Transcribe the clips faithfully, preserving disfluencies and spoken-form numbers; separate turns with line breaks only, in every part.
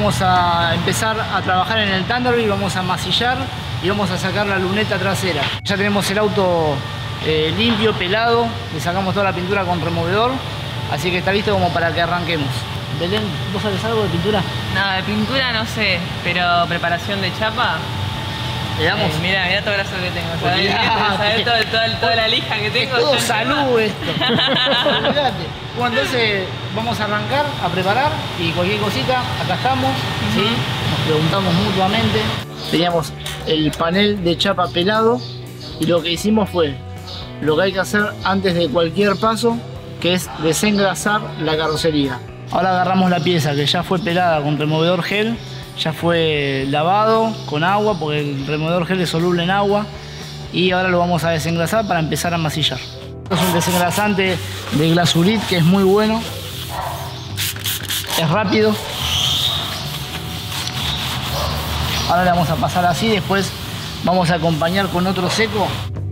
vamos a empezar a trabajar en el Thunderbird, vamos a masillar y vamos a sacar la luneta trasera. Ya tenemos el auto eh, limpio, pelado, le sacamos toda la pintura con removedor, así que está listo como para que arranquemos. Belén, ¿vos sabés algo de pintura?
No, de pintura no sé, pero preparación de chapa.
¿Le damos?
Eh, mirá, mirá todo el brazo que tengo, ¿sabés? ¿Sabés todo, todo, toda la lija que tengo?
Es todo salud esto. Olvídate. Bueno, entonces vamos a arrancar, a preparar y cualquier cosita, acá estamos, uh-huh. ¿Sí? Nos preguntamos mutuamente. Teníamos el panel de chapa pelado y lo que hicimos fue lo que hay que hacer antes de cualquier paso, que es desengrasar la carrocería. Ahora agarramos la pieza que ya fue pelada con removedor gel, ya fue lavado con agua porque el removedor gel es soluble en agua y ahora lo vamos a desengrasar para empezar a masillar. Esto es un desengrasante de Glasurit que es muy bueno, es rápido. Ahora le vamos a pasar así, después vamos a acompañar con otro seco.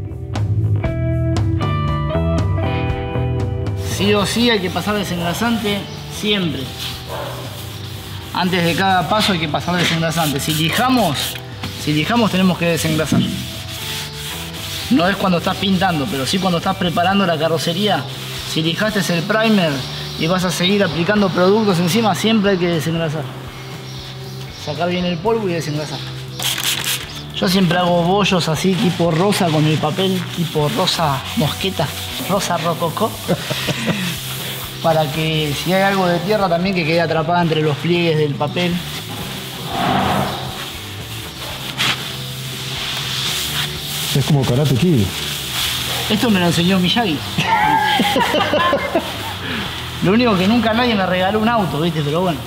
Sí o sí hay que pasar desengrasante siempre. Antes de cada paso hay que pasar desengrasante. Si lijamos, si lijamos tenemos que desengrasar. No es cuando estás pintando, pero sí cuando estás preparando la carrocería. Si lijaste el primer y vas a seguir aplicando productos encima, siempre hay que desengrasar. Sacar bien el polvo y desengrasar. Yo siempre hago bollos así, tipo rosa, con el papel tipo rosa mosqueta, rosa rococó. Para que si hay algo de tierra también que quede atrapada entre los pliegues del papel.
Es como Karate Kid.
Esto me lo enseñó Miyagi. Lo único que nunca nadie me regaló un auto, ¿viste? Pero bueno.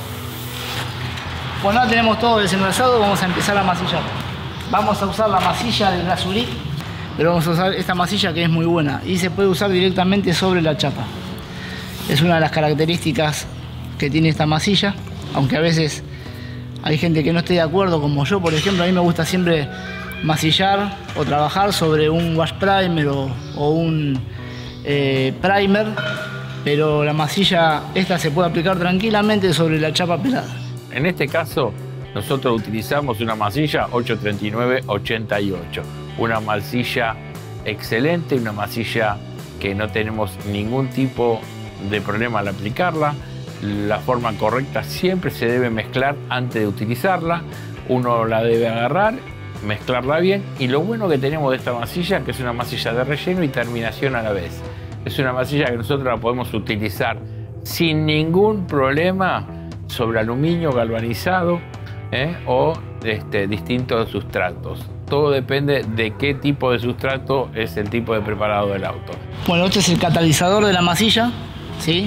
Bueno, ahora tenemos todo desengrasado, vamos a empezar a masillar. Vamos a usar la masilla del Glasurit, pero vamos a usar esta masilla que es muy buena y se puede usar directamente sobre la chapa. Es una de las características que tiene esta masilla, aunque a veces hay gente que no esté de acuerdo, como yo, por ejemplo. A mí me gusta siempre masillar o trabajar sobre un wash primer o, o un eh, primer, pero la masilla esta se puede aplicar tranquilamente sobre la chapa pelada.
En este caso, nosotros utilizamos una masilla ocho treinta y nueve ochenta y ocho, una masilla excelente, una masilla que no tenemos ningún tipo de problema al aplicarla. La forma correcta siempre se debe mezclar antes de utilizarla. Uno la debe agarrar, mezclarla bien, y lo bueno que tenemos de esta masilla es que es una masilla de relleno y terminación a la vez. Es una masilla que nosotros la podemos utilizar sin ningún problema sobre aluminio galvanizado ¿eh? o este, distintos sustratos. Todo depende de qué tipo de sustrato es el tipo de preparado del auto.
Bueno, este es el catalizador de la masilla, ¿sí?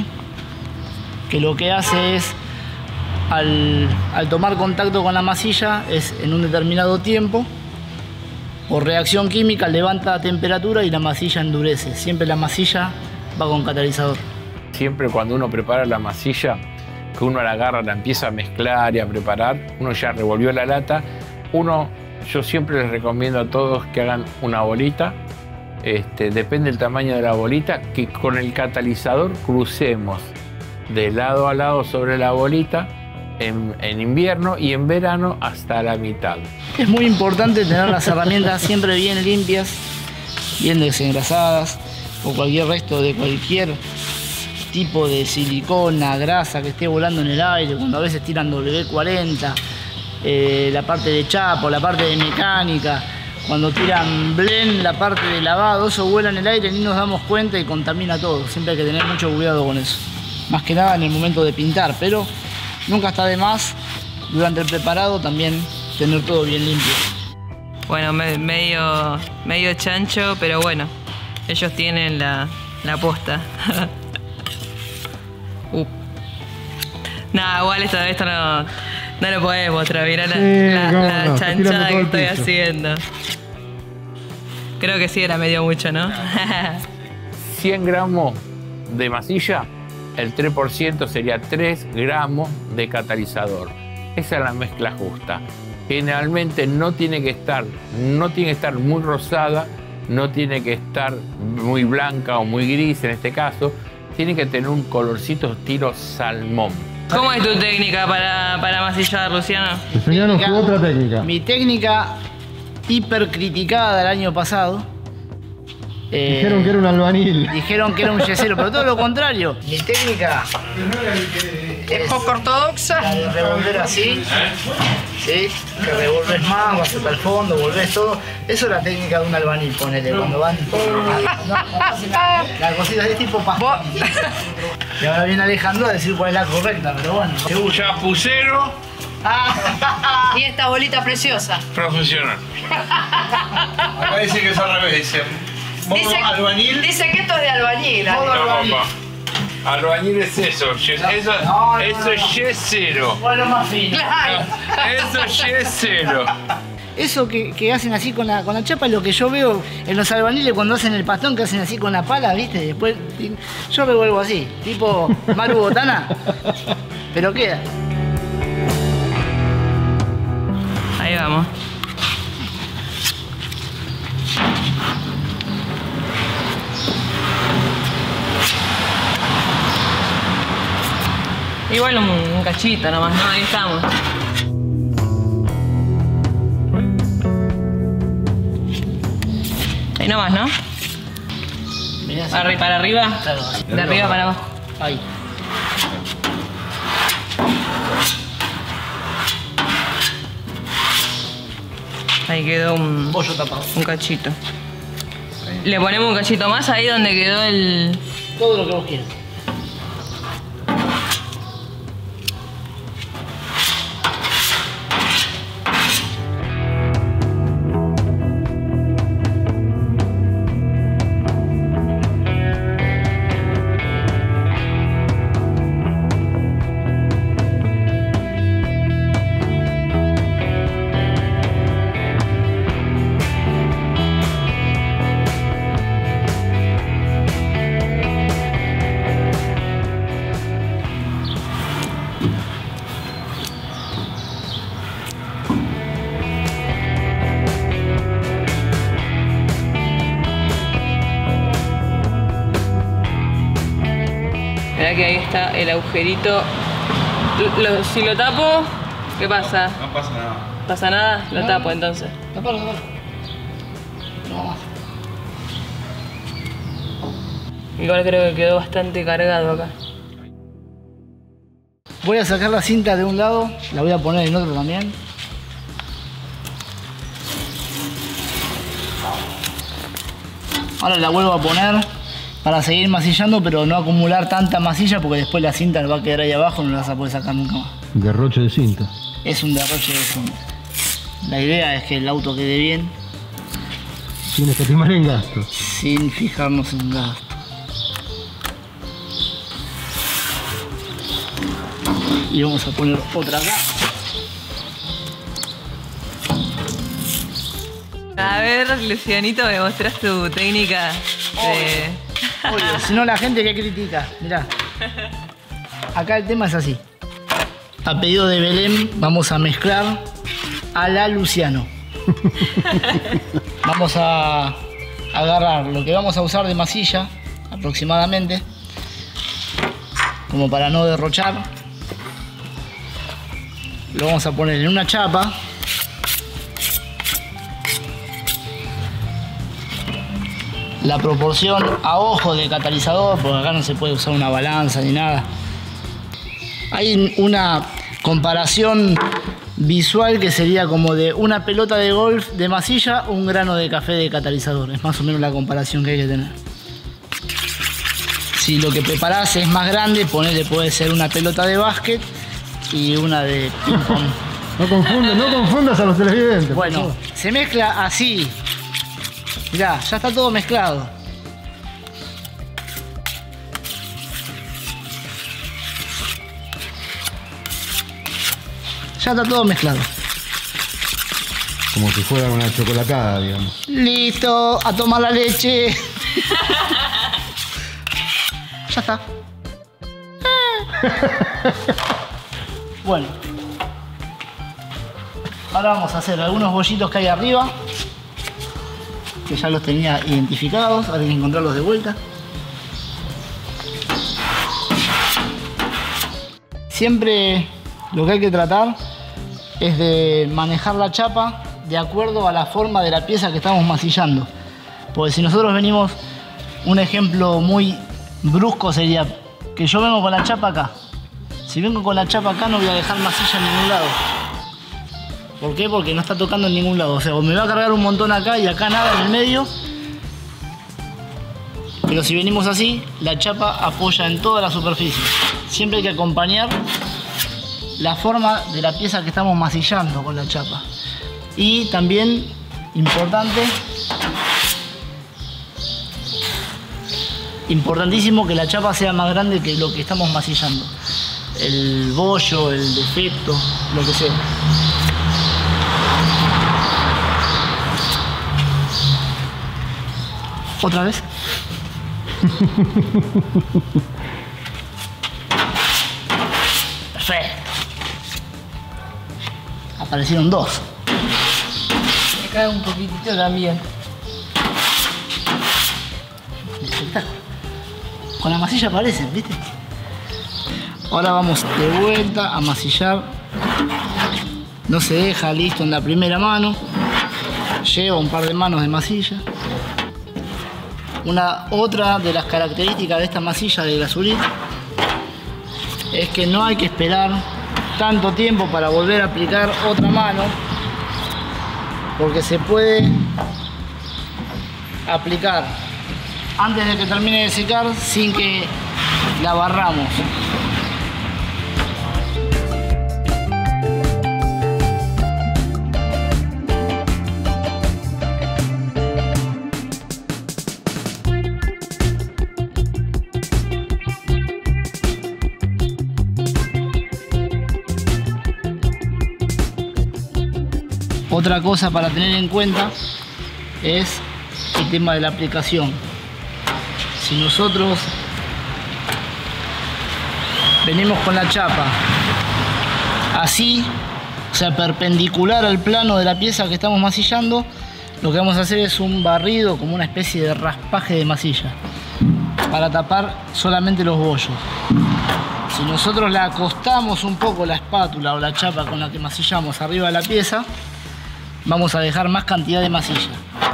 Que lo que hace es, al, al tomar contacto con la masilla, es en un determinado tiempo, por reacción química, levanta la temperatura y la masilla endurece. Siempre la masilla va con catalizador.
Siempre cuando uno prepara la masilla, que uno la agarra, la empieza a mezclar y a preparar, uno ya revolvió la lata, uno, yo siempre les recomiendo a todos que hagan una bolita, este, depende del tamaño de la bolita, que con el catalizador crucemos de lado a lado sobre la bolita en, en invierno y en verano hasta la mitad.
Es muy importante tener las herramientas siempre bien limpias, bien desengrasadas, o cualquier resto de cualquier tipo de silicona, grasa que esté volando en el aire, cuando a veces tiran doble cuarenta, eh, la parte de chapa, la parte de mecánica, cuando tiran blend, la parte de lavado, eso vuela en el aire, ni nos damos cuenta y contamina todo. Siempre hay que tener mucho cuidado con eso. Más que nada en el momento de pintar, pero nunca está de más durante el preparado también tener todo bien limpio.
Bueno, me, medio, medio chancho, pero bueno, ellos tienen la, la posta. uh. Nada, igual esto, esto no, no lo podés mostrar, mirá la,
sí,
la,
no,
la
no,
chanchada que estoy
piso.
haciendo. Creo que sí era medio mucho, ¿no?
cien gramos de masilla, el tres por ciento sería tres gramos de catalizador. Esa es la mezcla justa. Generalmente no tiene que estar, no tiene que estar muy rosada, no tiene que estar muy blanca o muy gris en este caso, tiene que tener un colorcito estilo salmón.
¿Cómo es tu técnica para, para masillar, Luciano?
Enseñanos tu otra técnica.
Mi técnica hiper criticada del año pasado. Eh,
Dijeron que era un albañil.
Dijeron que era un yesero, pero todo lo contrario. Mi técnica
Es poco ortodoxa.
la de revolver así, ¿sí? Que revolves más, vas hasta el fondo, volvés todo. Eso es la técnica de un albañil, ponele, cuando van... No, no hacen la, la cosita es tipo pastón. Y ahora viene Alejandro a decir cuál es la correcta, pero bueno, seguro.
Chapucero
Y esta bolita preciosa.
profesional.
Acá dice que es al revés, dice modo
Dice,
albañil.
dice que esto es de albañil.
Modo
No,
albañil.
papá. Albañil es eso. Eso,
no, no,
eso
no.
es yesero.
Bueno, más fino.
Eso es yesero.
Eso que, que hacen así con la, con la chapa es lo que yo veo en los albaniles cuando hacen el pastón, que hacen así con la pala, ¿viste? Después yo revuelvo así, tipo Maru Botana, pero queda.
Ahí vamos. Igual un, un cachito nomás, ¿no? Ahí estamos. Ahí nomás, ¿no?
Mirá así.
Arri- para arriba.
Claro, así.
De arriba para abajo.
Ahí.
Ahí quedó un,
Pollo tapado.
un cachito. Le ponemos un cachito más ahí donde quedó el...
Todo lo que vos quieras.
Mirá que ahí está el agujerito. Lo- si lo tapo, ¿qué pasa?
No pasa nada.
¿Pasa nada? Lo
No.
tapo entonces.
Tapalo, tapalo. No más.
Igual creo que quedó bastante cargado acá.
Voy a sacar la cinta de un lado, la voy a poner en otro también. Ahora la vuelvo a poner para seguir masillando, pero no acumular tanta masilla porque después la cinta va a quedar ahí abajo y no la vas a poder sacar nunca más.
Derroche de cinta.
Es un derroche de cinta. La idea es que el auto quede bien
Sin escatimar en gastos.
sin fijarnos en gasto. Y vamos a poner otra acá.
A ver, Lucianito, me mostrás tu técnica de...
Obvio, si no la gente que critica, mirá. Acá el tema es así. A pedido de Belén vamos a mezclar a la Luciano. Vamos a agarrar lo que vamos a usar de masilla aproximadamente, como para no derrochar. Lo vamos a poner en una chapa. La proporción a ojo de catalizador, porque acá no se puede usar una balanza ni nada. Hay una comparación visual que sería como de una pelota de golf de masilla o un grano de café de catalizador. Es más o menos la comparación que hay que tener. Si lo que preparás es más grande, ponele, puede ser una pelota de básquet y una de ping pong.
No confundas, no confundas a los televidentes. por
Bueno,
favor.
se mezcla así. Mirá, ya está todo mezclado. Ya está todo mezclado.
Como si fuera una chocolatada, digamos.
Listo, a tomar la leche. Ya está. Bueno. Ahora vamos a hacer algunos bollitos que hay arriba, que ya los tenía identificados. Ahora hay que encontrarlos de vuelta. Siempre lo que hay que tratar es de manejar la chapa de acuerdo a la forma de la pieza que estamos masillando. Porque si nosotros venimos, un ejemplo muy brusco sería que yo vengo con la chapa acá. Si vengo con la chapa acá no voy a dejar masilla en ningún lado. ¿Por qué? Porque no está tocando en ningún lado. O sea, me va a cargar un montón acá y acá nada en el medio. Pero si venimos así, la chapa apoya en toda la superficie. Siempre hay que acompañar la forma de la pieza que estamos masillando con la chapa. Y también, importante, importantísimo que la chapa sea más grande que lo que estamos masillando. El bollo, el defecto, lo que sea. ¿Otra vez? Perfecto. Aparecieron dos.
Me cae un poquitito también.
Espectáculo. Con la masilla aparecen, ¿viste? Ahora vamos de vuelta a masillar. No se deja listo en la primera mano. Lleva un par de manos de masilla. Una otra de las características de esta masilla de Glasurit es que no hay que esperar tanto tiempo para volver a aplicar otra mano, porque se puede aplicar antes de que termine de secar sin que la barramos. Otra cosa para tener en cuenta es el tema de la aplicación. Si nosotros venimos con la chapa así, o sea, perpendicular al plano de la pieza que estamos masillando, lo que vamos a hacer es un barrido, como una especie de raspaje de masilla, para tapar solamente los bollos. Si nosotros le acostamos un poco la espátula o la chapa con la que masillamos arriba de la pieza, vamos a dejar más cantidad de masilla.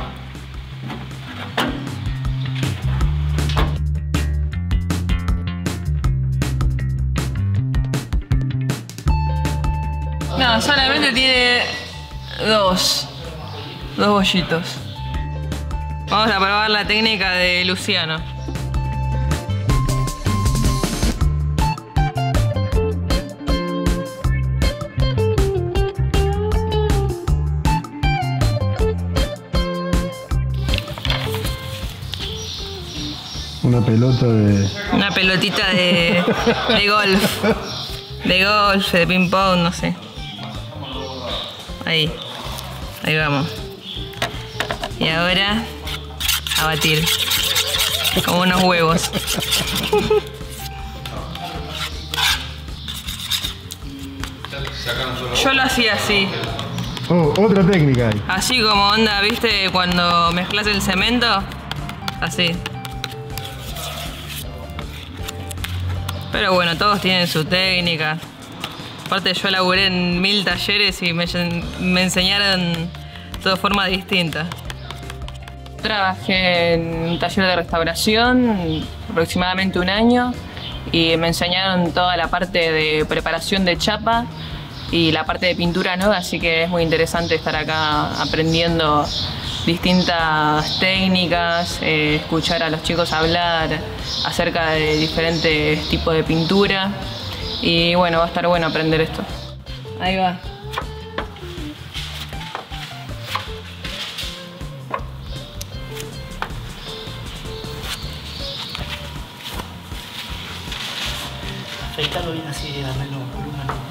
No, solamente tiene dos. Dos bollitos. Vamos a probar la técnica de Luciano.
Una pelota de...
Una pelotita de, de golf. De golf, de ping pong, no sé. Ahí. Ahí vamos. Y ahora a batir. Como unos huevos. Yo lo hacía así.
Oh, otra técnica ahí.
Así como onda, ¿viste? Cuando mezclas el cemento. Así. Pero bueno, todos tienen su técnica. Aparte yo laburé en mil talleres y me, me enseñaron de formas distintas. Trabajé en un taller de restauración aproximadamente un año y me enseñaron toda la parte de preparación de chapa y la parte de pintura, ¿no? Así que es muy interesante estar acá aprendiendo distintas técnicas, eh, escuchar a los chicos hablar acerca de diferentes tipos de pintura y bueno, va a estar bueno aprender esto. Ahí va.
Afeitarlo bien así, darle volumen.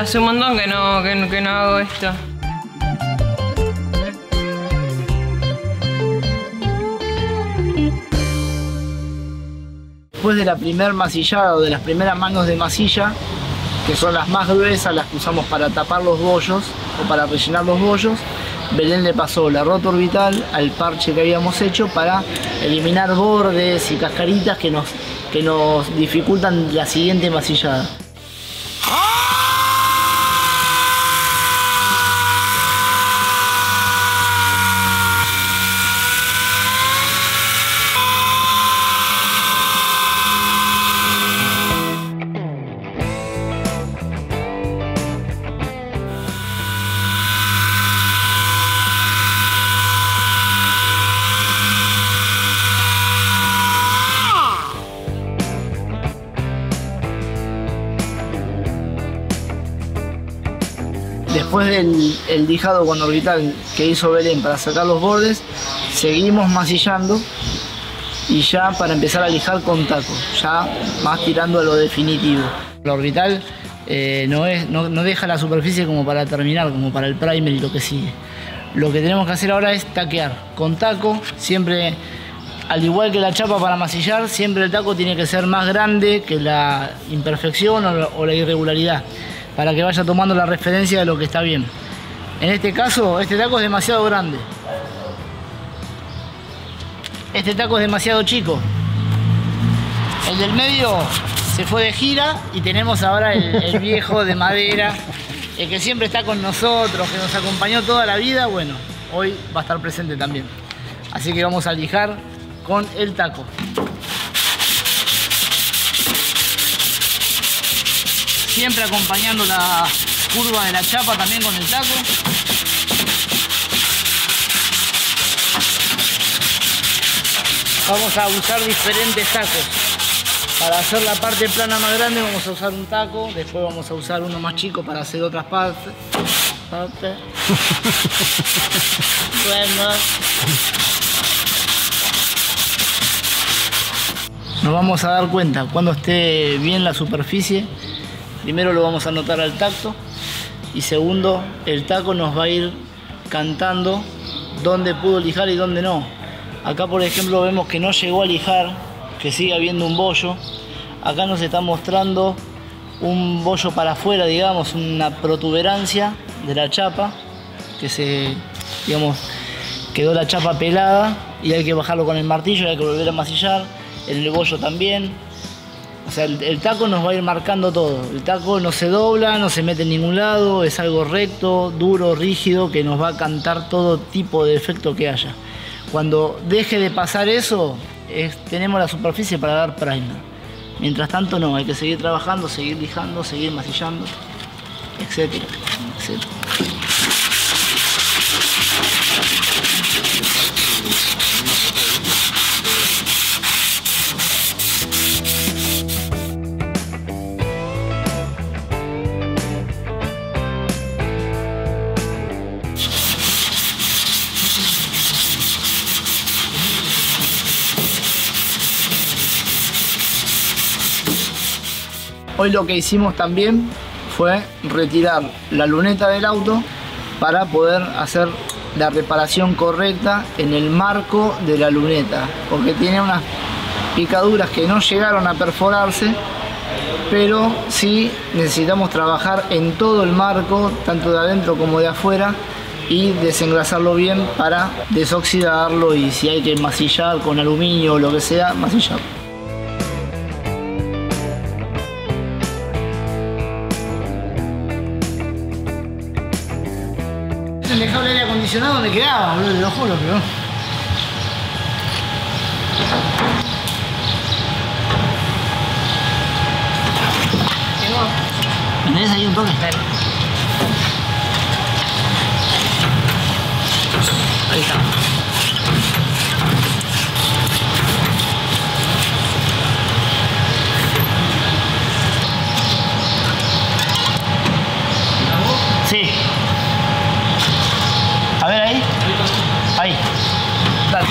hace un montón que no, que, que no hago esto.
Después de la primer masillada o de las primeras mangos de masilla, que son las más gruesas, las que usamos para tapar los bollos o para rellenar los bollos, Belén le pasó la rota orbital al parche que habíamos hecho para eliminar bordes y cascaritas que nos, que nos dificultan la siguiente masillada. Después del el lijado con orbital que hizo Belén para sacar los bordes, seguimos masillando y ya para empezar a lijar con taco, ya más tirando a lo definitivo. La orbital eh, no, es, no, no deja la superficie como para terminar, como para el primer y lo que sigue. Lo que tenemos que hacer ahora es taquear con taco, siempre, al igual que la chapa para masillar, siempre el taco tiene que ser más grande que la imperfección o, o la irregularidad, para que vaya tomando la referencia de lo que está bien. En este caso, este taco es demasiado grande. Este taco es demasiado chico. El del medio se fue de gira y tenemos ahora el, el viejo de madera, el que siempre está con nosotros, que nos acompañó toda la vida. Bueno, hoy va a estar presente también. Así que vamos a lijar con el taco. Siempre acompañando la curva de la chapa también con el taco. Vamos a usar diferentes tacos. Para hacer la parte plana más grande vamos a usar un taco, después vamos a usar uno más chico para hacer otras partes. Parte. Bueno. Nos vamos a dar cuenta cuando esté bien la superficie. Primero lo vamos a notar al tacto y segundo, el taco nos va a ir cantando dónde pudo lijar y dónde no. Acá por ejemplo vemos que no llegó a lijar, que sigue habiendo un bollo. Acá nos está mostrando un bollo para afuera, digamos, una protuberancia de la chapa, que se, digamos, quedó la chapa pelada y hay que bajarlo con el martillo y hay que volver a masillar. El bollo también. O sea, el, el taco nos va a ir marcando todo. El taco no se dobla, no se mete en ningún lado, es algo recto, duro, rígido, que nos va a cantar todo tipo de efecto que haya. Cuando deje de pasar eso, es, tenemos la superficie para dar primer. Mientras tanto no, hay que seguir trabajando, seguir lijando, seguir masillando, etcétera, etcétera. Hoy lo que hicimos también fue retirar la luneta del auto para poder hacer la reparación correcta en el marco de la luneta, porque tiene unas picaduras que no llegaron a perforarse, pero sí necesitamos trabajar en todo el marco, tanto de adentro como de afuera, y desengrasarlo bien para desoxidarlo y si hay que masillar con aluminio o lo que sea, masillar. Dejaba el aire acondicionado donde quedaba, boludo, te lo juro, pero... ¿Me tenés ahí un toque? Ahí está. Sí. A ver ahí. Ahí. Dale.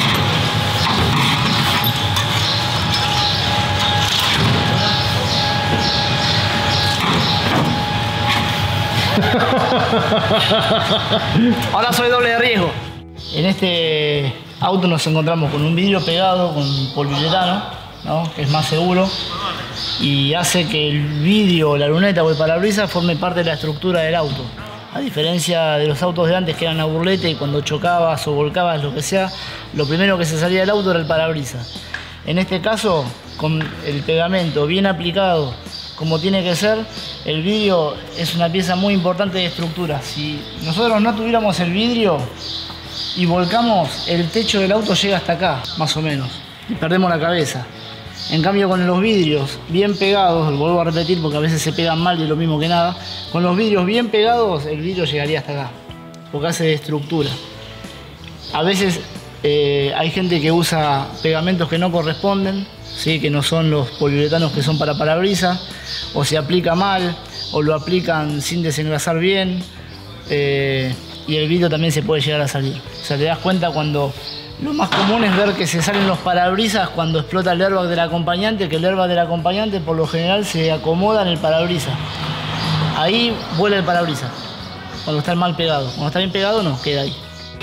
Ahora soy doble de riesgo. En este auto nos encontramos con un vidrio pegado con poliuretano, ¿no? Que es más seguro y hace que el vidrio, la luneta o el parabrisas forme parte de la estructura del auto. A diferencia de los autos de antes que eran a burlete y cuando chocabas o volcabas, lo que sea, lo primero que se salía del auto era el parabrisas. En este caso, con el pegamento bien aplicado como tiene que ser, el vidrio es una pieza muy importante de estructura. Si nosotros no tuviéramos el vidrio y volcamos, el techo del auto llega hasta acá, más o menos, y perdemos la cabeza. En cambio, con los vidrios bien pegados, lo vuelvo a repetir porque a veces se pegan mal y es lo mismo que nada, con los vidrios bien pegados, el vidrio llegaría hasta acá, porque hace de estructura. A veces eh, hay gente que usa pegamentos que no corresponden, ¿sí? Que no son los poliuretanos que son para parabrisas, o se aplica mal, o lo aplican sin desengrasar bien, eh, y el vidrio también se puede llegar a salir. O sea, te das cuenta cuando... Lo más común es ver que se salen los parabrisas cuando explota el airbag del acompañante, que el airbag del acompañante por lo general se acomoda en el parabrisas. Ahí vuela el parabrisas, cuando está mal pegado. Cuando está bien pegado no, queda ahí.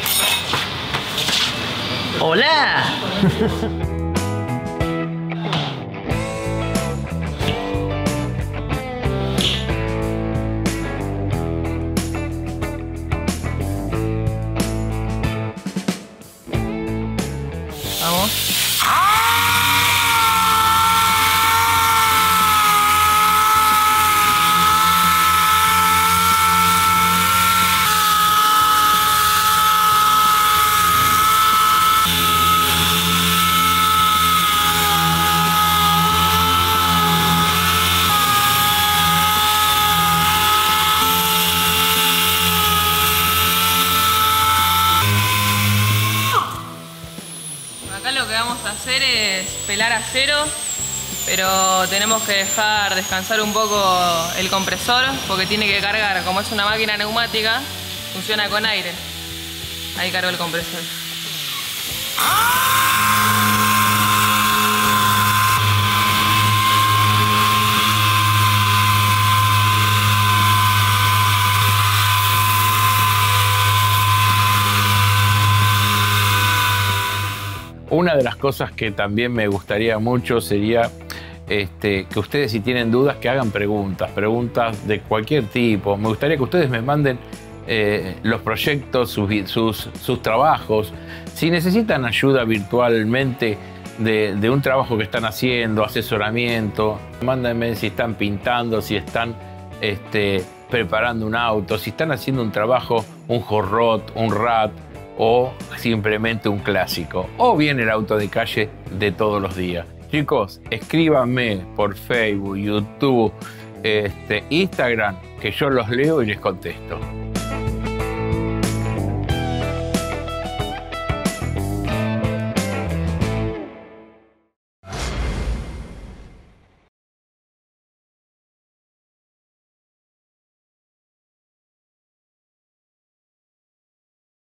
¡Hola!
Vamos. Acá lo que vamos a hacer es pelar acero, pero tenemos que dejar descansar un poco el compresor porque tiene que cargar. Como es una máquina neumática, funciona con aire. Ahí cargó el compresor.
Una de las cosas que también me gustaría mucho sería este, que ustedes, si tienen dudas, que hagan preguntas, preguntas de cualquier tipo. Me gustaría que ustedes me manden eh, los proyectos, sus, sus, sus trabajos. Si necesitan ayuda virtualmente de, de un trabajo que están haciendo, asesoramiento, mándenme si están pintando, si están este, preparando un auto, si están haciendo un trabajo, un hot rod, un rat, o simplemente un clásico, o bien el auto de calle de todos los días. Chicos, escríbanme por Facebook, YouTube, este, Instagram, que yo los leo y les contesto.